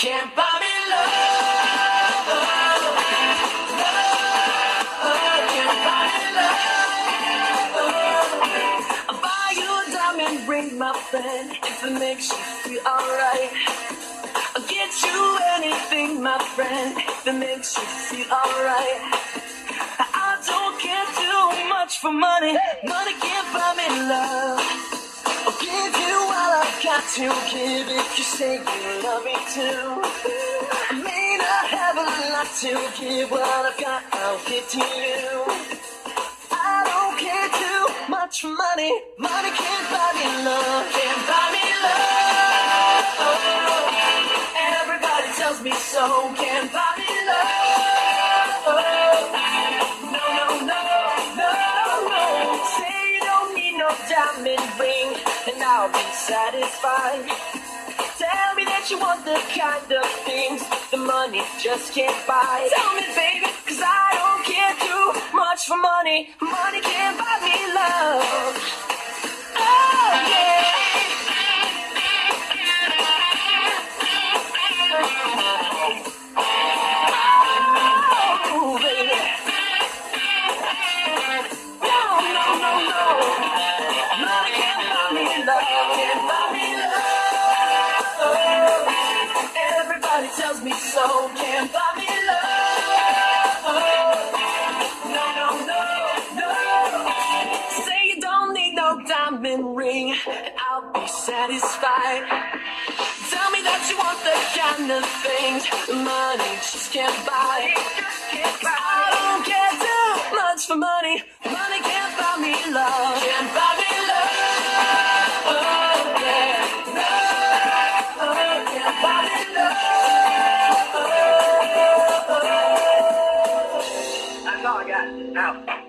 can't buy me love. Love can't buy me love. I'll buy you a diamond ring, my friend, if it makes you feel alright. I'll get you anything, my friend, if it makes you feel alright. I don't care too much for money. Money can't buy me love. I'll give you all I've got to give if you say you love me too. I may not have a lot to give, what I've got I'll give to you. I don't care too much for money. Money can't buy me love. Can't buy me love. Everybody tells me so. Can't buy me love. No, no, no, no, no. Say you don't need no diamond ring and I'll be satisfied. Tell me that you want the kind of things the money just can't buy. Tell me, baby, cause I don't care too much for money. Money can't buy me love. Oh, yeah. Oh, baby. No, no, no, no. Money can't buy me love. Can't buy me love. Everybody tells me so. Can't buy me love. No, no, no, no. Say you don't need no diamond ring and I'll be satisfied. Tell me that you want the kind of things the money just can't buy. I don't care too much for money. Money can't buy me love. Can't buy me love. Oh, yeah. Love can't buy me love. That's all I got. Out.